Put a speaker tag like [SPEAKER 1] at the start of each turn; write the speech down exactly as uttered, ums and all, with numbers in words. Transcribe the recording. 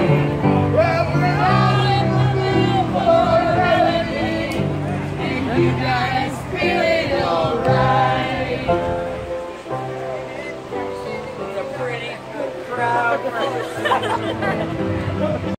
[SPEAKER 1] Well, we're all in the mood for melody, and you guys feeling alright. It's a pretty good crowd.